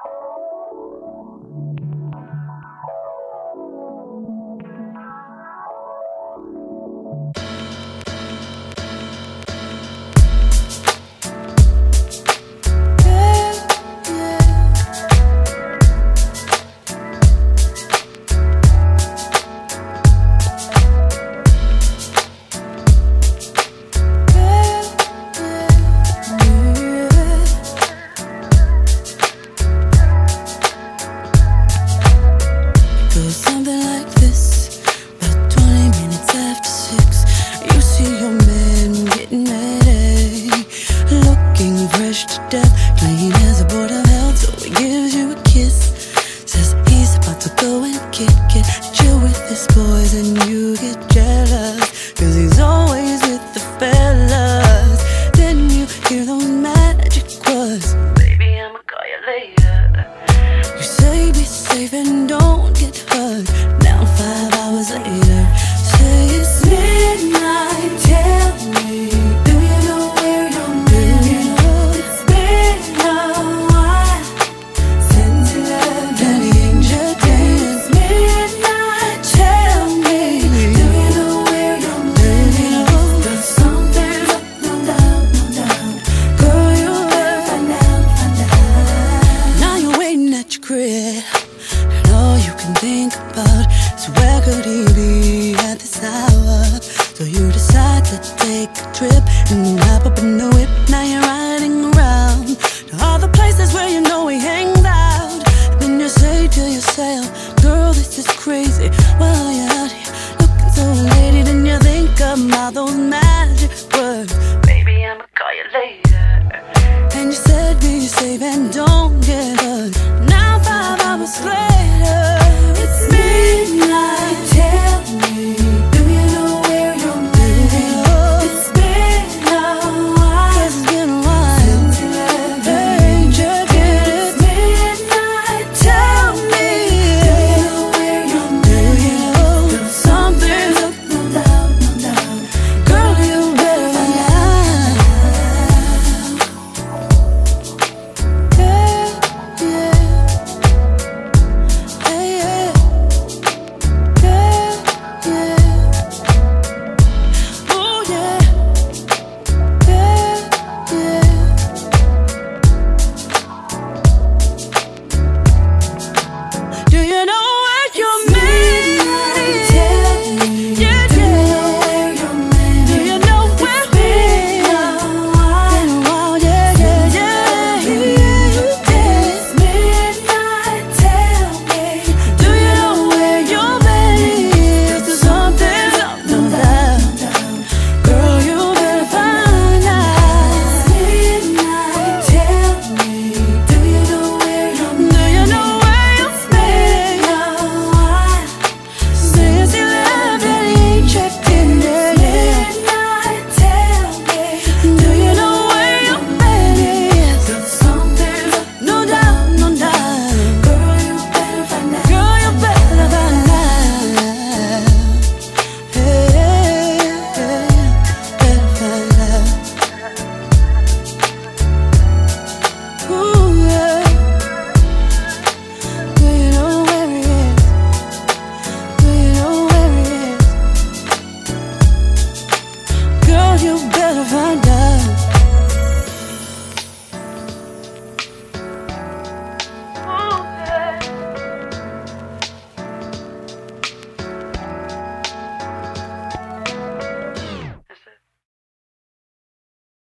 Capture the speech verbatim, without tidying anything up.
Something like this, about twenty minutes after six, you see your man getting ready, looking fresh to death, clean as a board of health. So he gives you a kiss, says he's about to go and kick it, chill with his boys, and you get jealous, cause he's always with the fellas. Then you hear those magic words, baby, I'ma call you later. You say be safe and don't get hurt. Now five hours later, say it's midnight. Tell me, do you know where you're moving? It's been a while since you left any angel dance. It's midnight. Tell me, do you know where you're moving? There's something up, no doubt, no doubt. Girl, you better find out, find out. Now you're waiting at your crib, and all you can think about is where could he be at this hour? So you decide to take a trip and hop up in the whip. Now you're riding around to all the places where you know he hangs out. And then you say to yourself, girl, this is crazy. While you're out here looking so lady, then you think about those magic words, baby, I'ma call you later. And you said be safe and don't get hurt. Now five hours later,